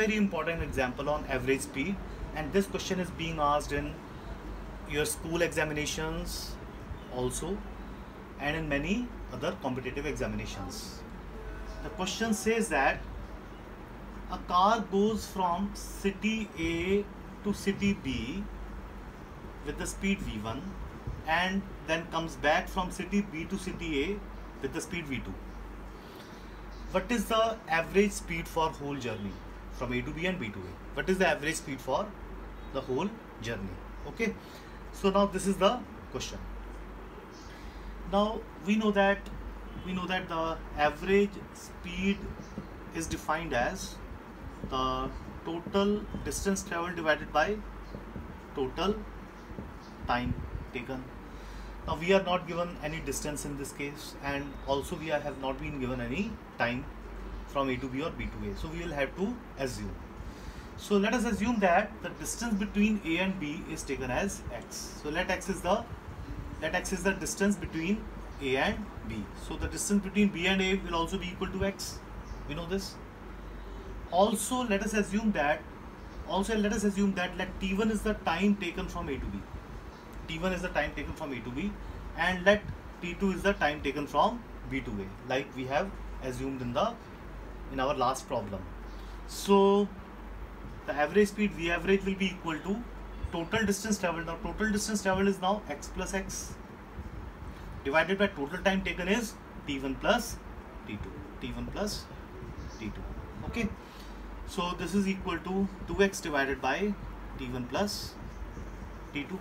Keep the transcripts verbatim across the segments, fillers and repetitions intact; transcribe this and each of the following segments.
very important example on average speed, and this question is being asked in your school examinations also and in many other competitive examinations. The question says that a car goes from city A to city B with the speed v one and then comes back from city B to city A with the speed v two. What is the average speed for whole journey from A to B and B to A? What is the average speed for the whole journey? Okay, so now this is the question. Now we know that we know that the average speed is defined as the total distance traveled divided by total time taken. Now we are not given any distance in this case, and also we are, have not been given any time from A to B or B to A. So we will have to assume. So let us assume that the distance between A and B is taken as x. So let x is the let x is the distance between A and B. So the distance between B and A will also be equal to x. We know this. Also let us assume that also let us assume that let t one is the time taken from A to B. T one is the time taken from A to B, and let T two is the time taken from B to A, like we have assumed in the in our last problem. So the average speed V average will be equal to total distance traveled. Now total distance traveled is now x plus x divided by total time taken is T one plus T two. T one plus T two. Okay. So this is equal to two x divided by T one plus T two.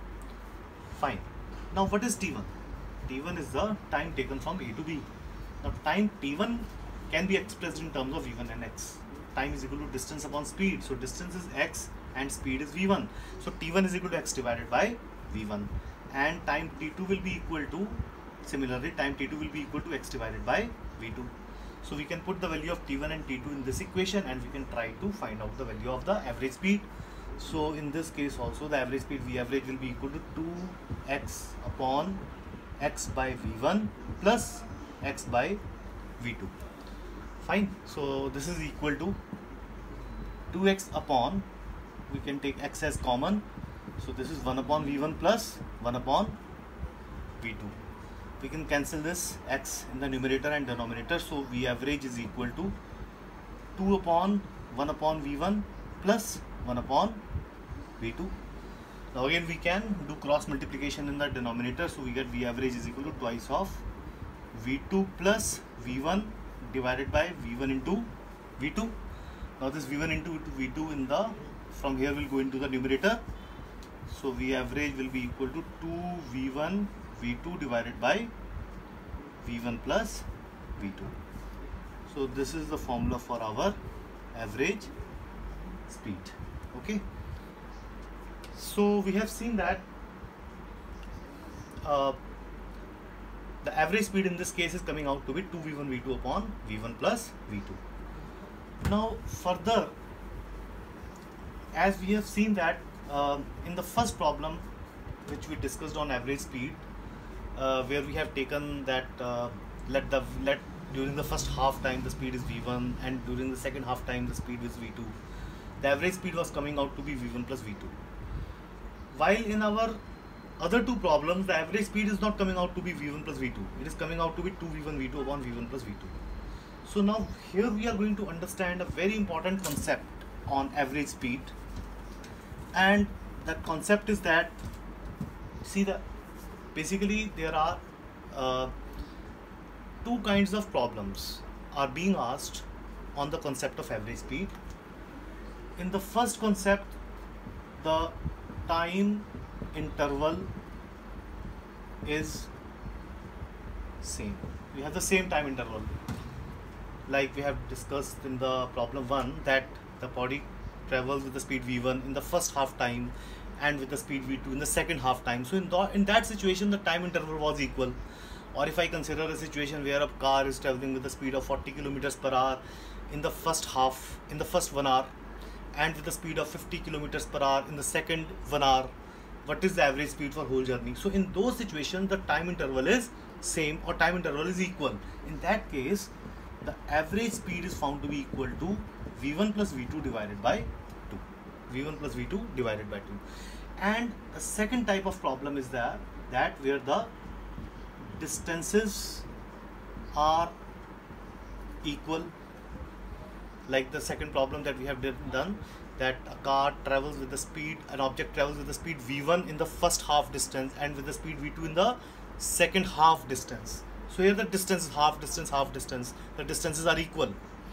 Fine. Now what is T one? T one is the time taken from A to B. Now time T one can be expressed in terms of v one and x. Time is equal to distance upon speed. So distance is x and speed is v one. So T one is equal to x divided by v one. And time T two will be equal to, similarly time T two will be equal to x divided by v two. So we can put the value of T one and T two in this equation, and we can try to find out the value of the average speed. So in this case also the average speed V average will be equal to two x upon x by v one plus x by v two. Fine. So this is equal to two x upon, we can take x as common, so this is one upon v one plus one upon v two. We can cancel this x in the numerator and denominator, so V average is equal to two upon one upon v one plus one upon v two. Now again we can do cross multiplication in the denominator, so we get V average is equal to twice of v two plus v one divided by v one into v two. Now this v one into v two in the, from here will go into the numerator, so V average will be equal to two v one v two divided by v one plus v two. So this is the formula for our average speed. Okay, so we have seen that uh, the average speed in this case is coming out to be two v one v two upon v one plus v two. Now further, as we have seen that uh, in the first problem which we discussed on average speed, uh, where we have taken that uh, let the let during the first half time the speed is v one and during the second half time the speed is v two. The average speed was coming out to be v one plus v two. While in our other two problems, the average speed is not coming out to be v one plus v two. It is coming out to be two v one v two upon v one plus v two. So now here we are going to understand a very important concept on average speed, and that concept is that, see, the basically there are uh, two kinds of problems are being asked on the concept of average speed. In the first concept, the time interval is same. We have the same time interval, like we have discussed in the problem one, that the body travels with the speed v one in the first half time and with the speed v two in the second half time. So in, the, in that situation the time interval was equal. Or if I consider a situation where a car is traveling with the speed of forty kilometers per hour in the first half, in the first one hour, and with the speed of fifty kilometers per hour in the second one hour, what is the average speed for whole journey? So in those situations the time interval is same or time interval is equal. In that case the average speed is found to be equal to V one plus V two divided by two. V one plus V two divided by two. And the second type of problem is that, that where the distances are equal. Like the second problem that we have done, that a car travels with the speed, an object travels with the speed V one in the first half distance and with the speed V two in the second half distance. So here the distance is half distance, half distance, the distances are equal.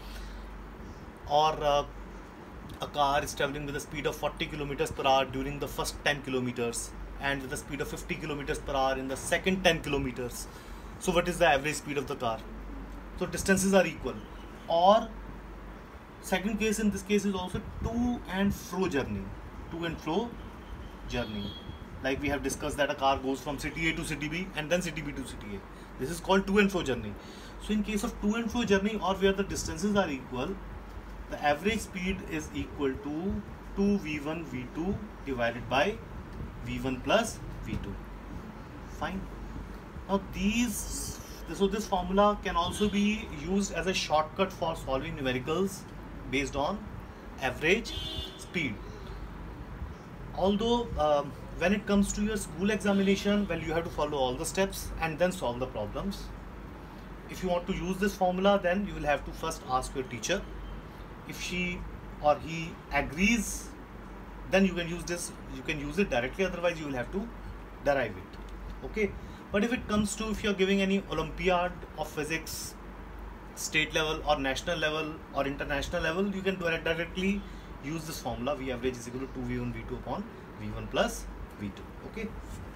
Or uh, a car is traveling with a speed of forty kilometers per hour during the first ten kilometers and with a speed of fifty kilometers per hour in the second ten kilometers. So what is the average speed of the car? So distances are equal. Or second case, in this case is also to and fro journey. To and fro journey. Like we have discussed that a car goes from city A to city B and then city B to city A. This is called to and fro journey. So in case of to and fro journey, or where the distances are equal, the average speed is equal to two V one V two divided by V one plus V two. Fine. Now these, so this formula can also be used as a shortcut for solving numericals based on average speed. Although um, when it comes to your school examination, well, you have to follow all the steps and then solve the problems. If you want to use this formula, then you will have to first ask your teacher. If she or he agrees, then you can use this, you can use it directly, otherwise you will have to derive it. Okay. But if it comes to, if you are giving any Olympiad of physics, state level or national level or international level, you can directly use this formula. V average is equal to two V one V two upon V one plus V two. Okay.